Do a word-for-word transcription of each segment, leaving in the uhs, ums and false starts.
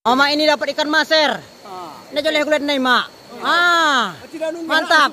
Mama ini dapat ikan maser. Ini boleh kulit nih, Mak. Ah. Mantap.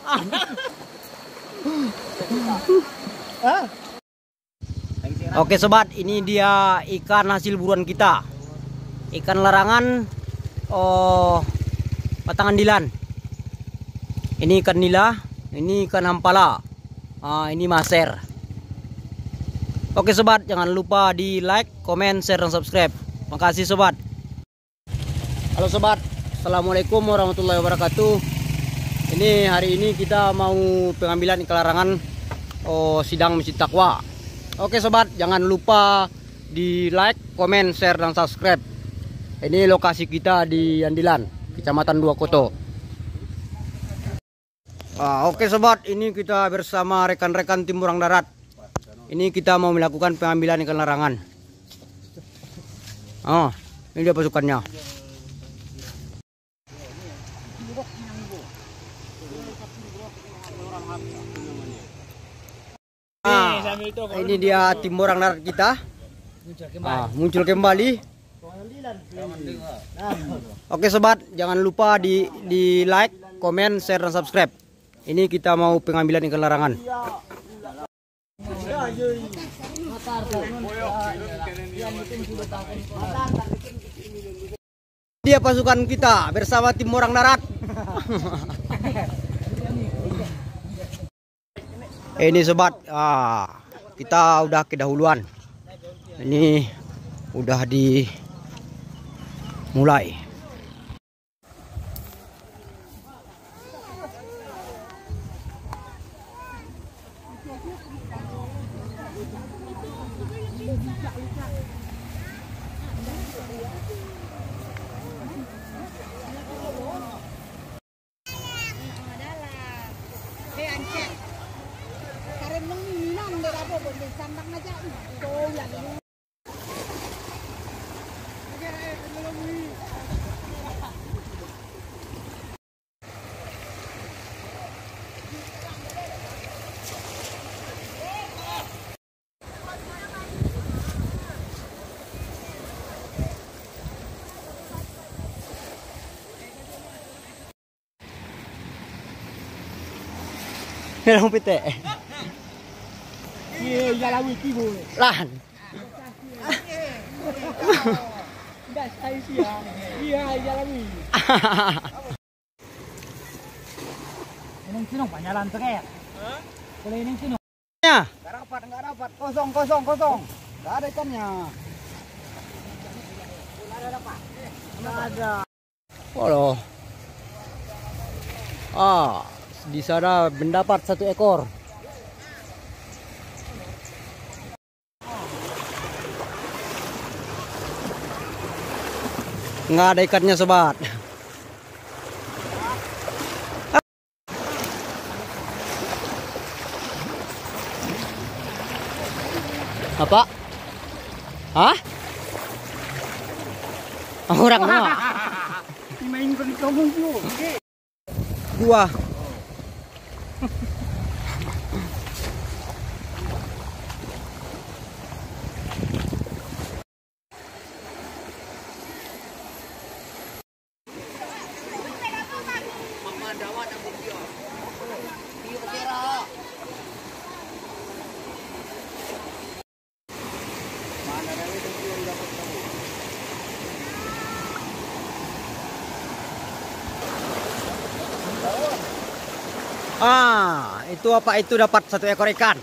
Oke sobat, ini dia ikan hasil buruan kita. Ikan larangan oh batangan dilan. Ini ikan nila, ini ikan hampala. Ah, ini maser. Oke sobat, jangan lupa di like, komen, share, dan subscribe. Makasih sobat. Halo sobat, assalamualaikum warahmatullahi wabarakatuh. Ini hari ini kita mau pengambilan ikan larangan oh sidang Masjid Taqwa. Oke sobat, jangan lupa di like, komen, share, dan subscribe. Ini lokasi kita di Andilan, Kecamatan Dua Koto. Ah, oke sobat, ini kita bersama rekan-rekan tim Murang Darat. Ini kita mau melakukan pengambilan ikan larangan. Oh, ini dia pasukannya. Ah, ini dia tim Murang Darat kita. Ah, muncul kembali. Oke sobat, jangan lupa di di like, komen, share, dan subscribe. Ini kita mau pengambilan ikan larangan. Dia pasukan kita bersama tim Murang Darat. Ini sobat, ah, kita udah kedahuluan. Ini udah dimulai. Merong pite. Iya, jalan wiki bu. Lan. Dah saya siang. Iya, jalan wiki. Ini sini panjalan terakhir. Boleh ini sini. Ya. Enggak dapat, enggak dapat. Kosong, kosong, kosong. Enggak ada ikannya. Enggak ada apa? Enggak ada. Waduh. Ah. Di sana mendapat satu ekor. Nggak ada ikannya sobat. Apa? Hah? Orang semua. Dimainkan kamu dua. Ah, itu apa itu dapat satu ekor ikan.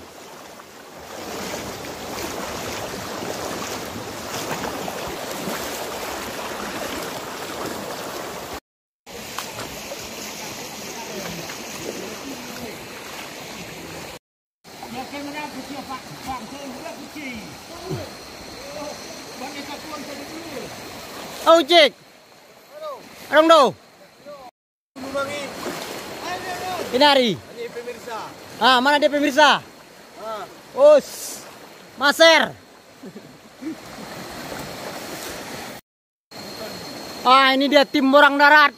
Oh, cik. Adong do. Pinari. Ini pemirsa. Ah, mana dia pemirsa? Ah. Us. Maser. Ah, ini dia tim Murang Darat.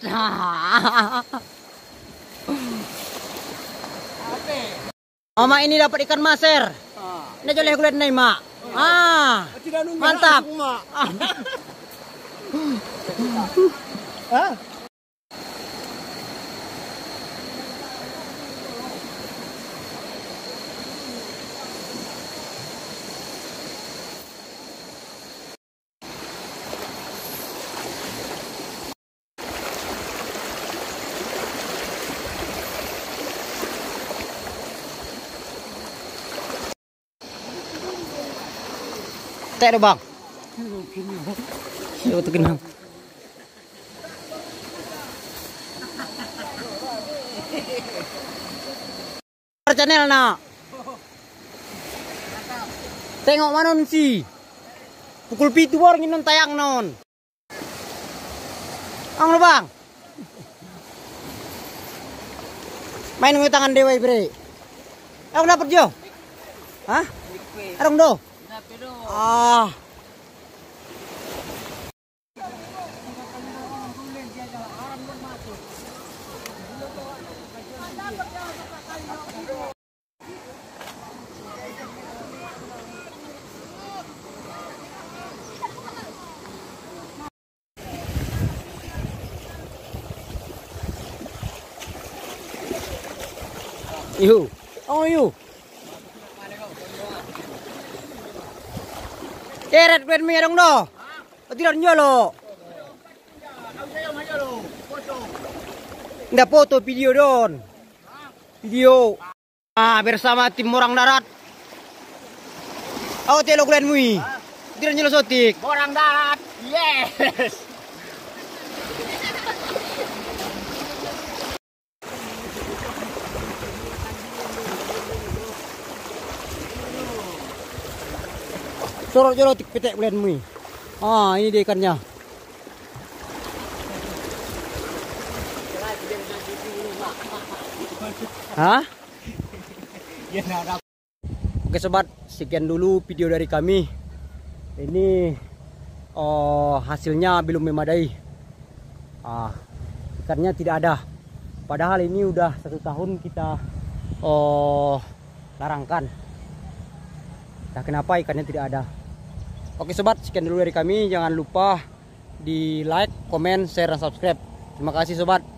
Mama ini dapat ikan maser. Ah. Ini boleh kulit nih, Mak. Ah. Mantap. Hah? Teh deh bang. Coba tuh kenang. Channel nak. Tengok manon sih. Pukul pitu baru nginon tayang non. Ang lo bang. Main ngue tangan dewa bre. Aku dapat jo. Hah? Arong do. Ah. You. Oh you. Eret kuen mi dong do. Tidak nyolo. Nggak foto video don. Video. Ah bersama tim orang darat. Oh telo kuen mi. Tidak nyolo sotik. Orang darat. Yes. Sorot-sorot petek bulan mui. Ah, ini dia ikannya. Hah? Oke sobat, sekian dulu video dari kami. Ini oh, hasilnya belum memadai. Ah, ikannya tidak ada. Padahal ini udah satu tahun kita oh, larangkan. Nah, kenapa ikannya tidak ada? Oke sobat, sekian dulu dari kami. Jangan lupa di like, komen, share, dan subscribe. Terima kasih sobat.